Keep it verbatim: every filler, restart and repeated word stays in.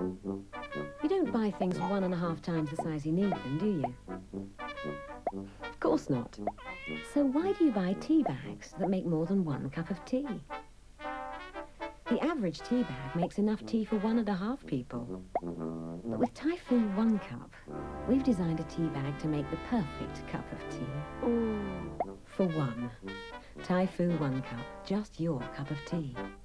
You don't buy things one and a half times the size you need them, do you? Of course not. So why do you buy tea bags that make more than one cup of tea? The average tea bag makes enough tea for one and a half people. But with Typhoon One Cup, we've designed a tea bag to make the perfect cup of tea. Ooh. For one. Typhoon One Cup, just your cup of tea.